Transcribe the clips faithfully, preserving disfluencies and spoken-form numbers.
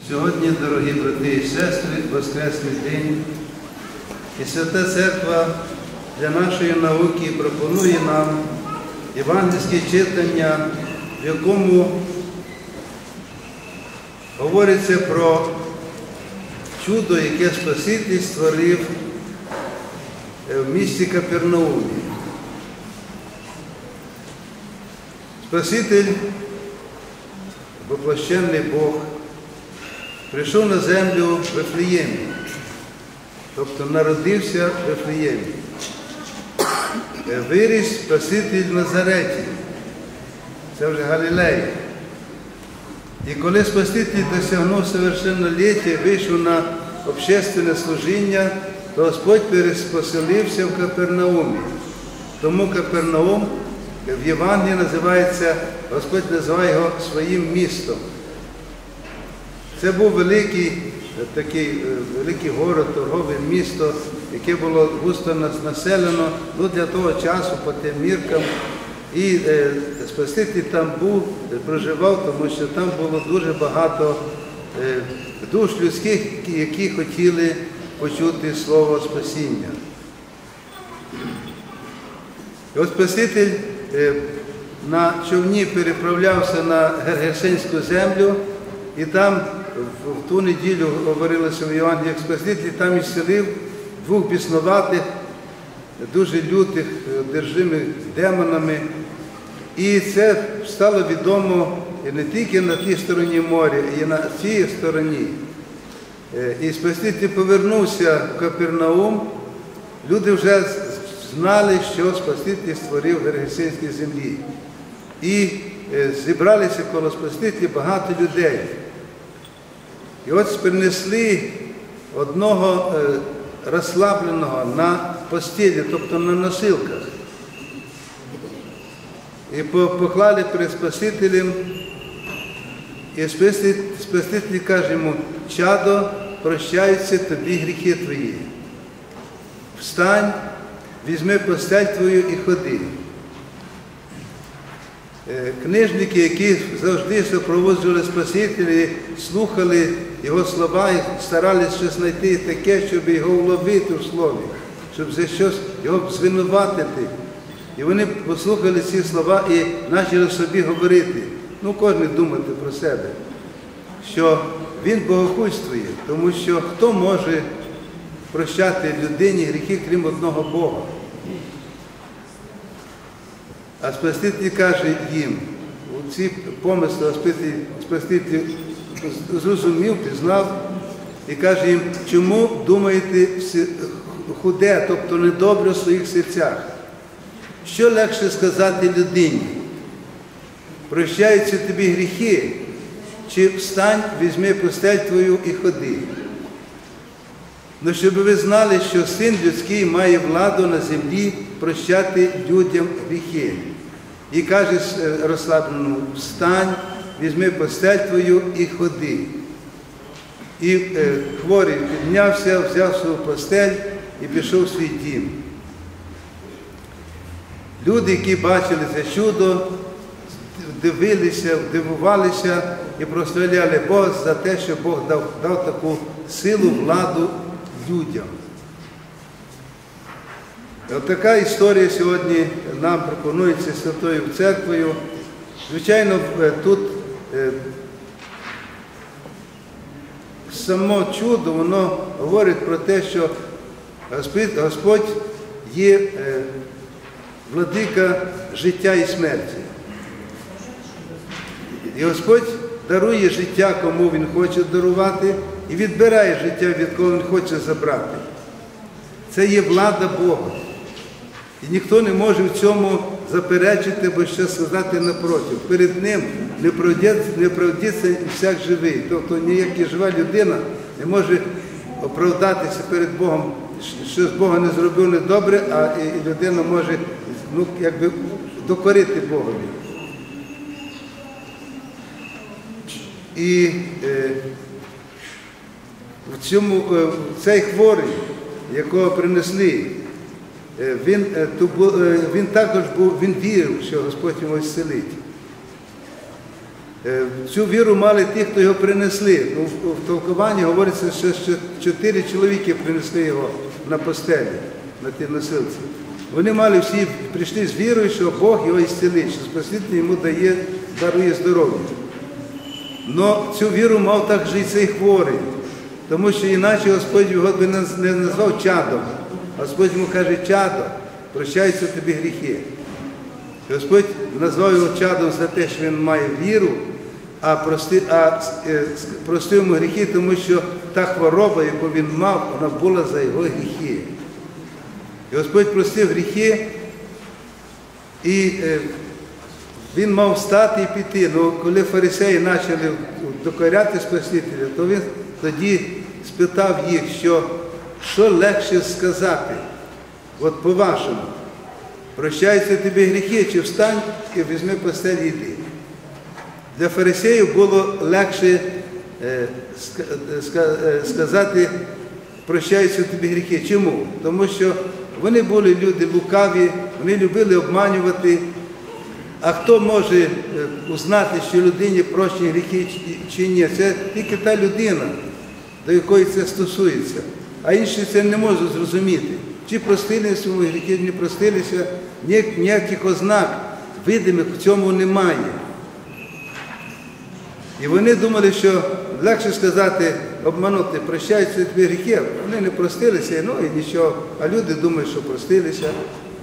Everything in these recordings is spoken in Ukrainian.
Сьогодні, дорогі брати і сестри, Воскресний день, і Свята Церква для нашої науки пропонує нам євангельське читання, в якому говориться про чудо, яке Спаситель створив в місті Капернаумі. Спаситель, воплощений Бог, прийшов на землю в Вифлеємі, тобто народився в Вифлеємі. Виріс Спаситель в Назареті, це вже Галілея. І коли Спаситель досягнув совершенноліття і вийшов на общественне служіння, то Господь поселився в Капернаумі. Тому Капернаум в Євангелії називається, Господь називає його своїм містом. Це був великий, такий, великий город, торгове місто, яке було густо населено, ну, для того часу, по тим міркам. І е, Спаситель там був, проживав, тому що там було дуже багато е, душ людських, які хотіли почути слово спасіння. І от Спаситель е, на човні переправлявся на Гергесенську землю, і там в ту неділю говорилося в Євангелії, як Спаситель там ісцелив двох біснуватих, дуже лютих, одержимих демонами. І це стало відомо не тільки на тій стороні моря, і на цій стороні. І Спаситель повернувся в Капернаум, люди вже знали, що Спаситель створив в Гергесенській землі. І зібралися коло Спасителя багато людей. І от принесли одного розслабленого на постелі, тобто на носилках. І поклали перед Спасителем, і Спаситель каже йому: чадо, прощаються тобі гріхи твої. Встань, візьми постель твою і ходи. Книжники, які завжди супроводжували Спасителя, слухали його слова і старалися щось знайти таке, щоб його вловити в слові, щоб за щось його звинуватити. І вони послухали ці слова і почали собі говорити, ну кожен думати про себе, що він богохульствує, тому що хто може прощати людині гріхи, крім одного Бога? А Спаситель каже їм, у ці помисли Спаситель зрозумів, пізнав і каже їм: чому думаєте худе, тобто недобре в своїх серцях? Що легше сказати людині? Прощаються тобі гріхи, чи встань, візьми постель твою і ходи? Ну, щоб ви знали, що Син людський має владу на землі прощати людям гріхи. І каже розслабленому: встань, візьми постель твою і ходи. І е, хворий піднявся, взяв свою постель і пішов в свій дім. Люди, які бачили це чудо, дивилися, дивувалися і прославляли Бога за те, що Бог дав, дав таку силу, владу людям. От така історія сьогодні нам пропонується Святою Церквою. Звичайно, тут е, само чудо, воно говорить про те, що Господь, Господь є е, владика життя і смерті. І Господь дарує життя, кому Він хоче дарувати, і відбирає життя, від кого Він хоче забрати. Це є влада Бога. І ніхто не може в цьому заперечити, або що сказати напроти. Перед Ним не оправдиться всяк живий. Тобто ніяка жива людина не може оправдатися перед Богом, що з Бога не зробив недобре, а і людина може, ну, якби докорити Богові. І е, в цьому, е, цей хворий, якого принесли, е, він, е, ту, е, він також був, він вірив, що Господь його зцілить. Цю віру мали ті, хто його принесли. В толкуванні говориться, що чотири чоловіки принесли його на постелі, на ті носилці. Вони мали всі, прийшли з вірою, що Бог його ісцілить, що Спаситель йому дає, дарує здоров'я. Но цю віру мав також і цей хворий, тому що іначе Господь його би не назвав чадом. Господь йому каже: чадо, прощаються тобі гріхи. І Господь назвав його чадом за те, що він має віру, а простив, а простив йому гріхи, тому що та хвороба, яку він мав, вона була за його гріхи. І Господь простив гріхи, і він мав встати і піти. Ну, коли фарисеї почали докоряти Спасителя, то він тоді спитав їх, що, що легше сказати, от по-вашому, прощаються тобі гріхи, чи встань і візьми постель і йди. Для фарисеїв було легше сказати, прощаються тобі гріхи. Чому? Тому що вони були люди лукаві, вони любили обманювати. А хто може узнати, що людині прощені гріхи чи ні? Це тільки та людина, до якої це стосується. А інші це не можуть зрозуміти. Чи простилися йому гріхи, не простилися, ніяких ознак видимих в цьому немає. І вони думали, що легше сказати, обманути, прощаються тобі гріхи, вони не простилися, ну і нічого, а люди думають, що простилися.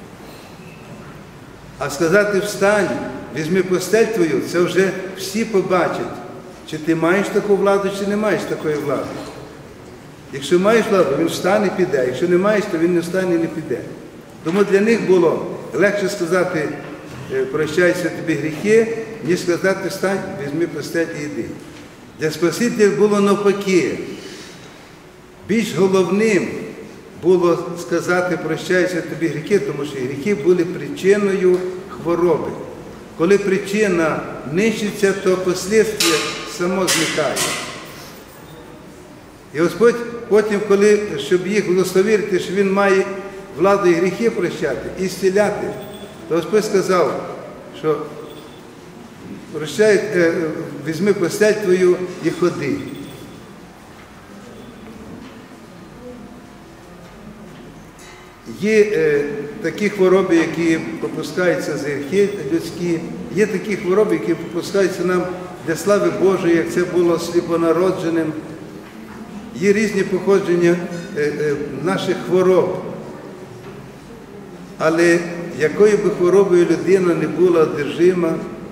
А сказати встань, візьми постель твою, це вже всі побачать, чи ти маєш таку владу, чи не маєш такої влади. Якщо маєш владу, він встане і піде, якщо не маєш, то він не встане і не піде. Тому для них було легше сказати, прощаються тобі гріхи, ніж сказати встань, візьми постель і йди. Для Спасителя було навпаки. Більш головним було сказати, прощаються тобі гріхи, тому що гріхи були причиною хвороби. Коли причина нищиться, то послідствие само зникає. І Господь потім, коли, щоб їх благословити, що Він має владу і гріхи прощати, і зціляти, то Господь сказав, що прощай, візьми постель твою і ходи. Є е, такі хвороби, які попускаються за гріхи людські, є такі хвороби, які попускаються нам для слави Божої, як це було сліпонародженим. Є різні походження е, е, наших хвороб. Але якою би хворобою людина не була одержима,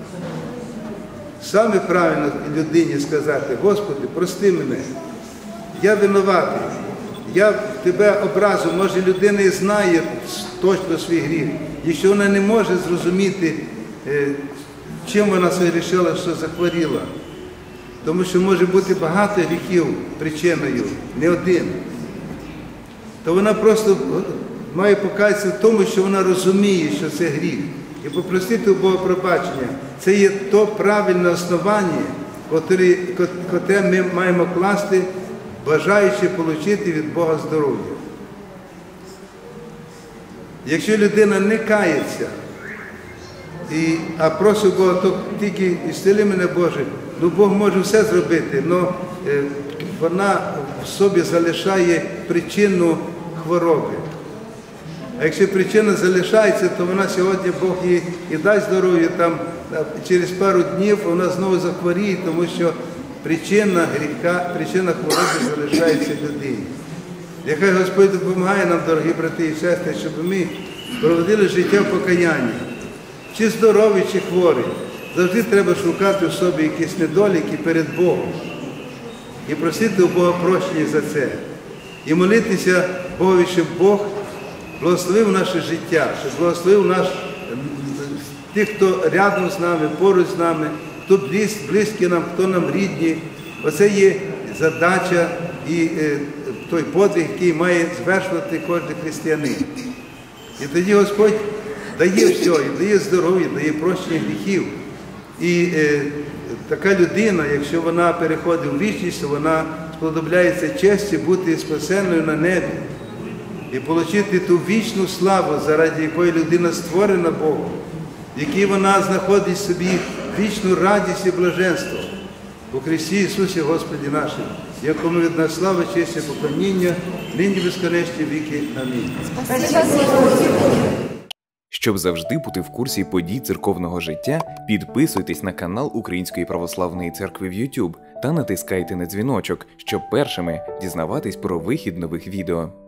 саме правильно людині сказати: Господи, прости мене, я винуватий. Я тебе образив, може людина і знає точно свій гріх, якщо вона не може зрозуміти, чим вона согрішила, що захворіла. Тому що може бути багато гріхів причиною, не один. То вона просто має покаятися в тому, що вона розуміє, що це гріх. І попросити у Бога пробачення. Це є то правильне основання, котре ми маємо класти, бажаючи отримати від Бога здоров'я. Якщо людина не кається, і, а просить Бога, то тільки «Ісцели мене, Боже», ну Бог може все зробити, але е, вона в собі залишає причину хвороби. А якщо причина залишається, то вона сьогодні, Бог їй і дасть здоров'я, там через пару днів вона знову захворіє, тому що причина гріха, причина хвороби залишається людині. Нехай Господь допомагає нам, дорогі брати і сестри, щоб ми проводили життя в покаянні. Чи здорові, чи хворі. Завжди треба шукати в собі якісь недоліки перед Богом. І просити у Бога прощення за це. І молитися Богові, щоб Бог благословив наше життя, щоб благословив наш, тих, хто рядом з нами, поруч з нами, хто близькі нам, хто нам рідні. Оце є задача і е, той подвиг, який має звершувати кожен християнин. І тоді Господь дає все, і дає здоров'я, дає прощення гріхів. І е, така людина, якщо вона переходить в вічність, то вона сподобляється честі бути спасенною на небі і отримати ту вічну славу, заради якої людина створена Богом, в якій вона знаходить собі вічну радість і блаженство у Христі Ісусі Господі нашому, якому від нас слава, честь і поклоніння, нині безконечні віки. Амінь. Щоб завжди бути в курсі подій церковного життя, підписуйтесь на канал Української Православної Церкви в YouTube та натискайте на дзвіночок, щоб першими дізнаватись про вихід нових відео.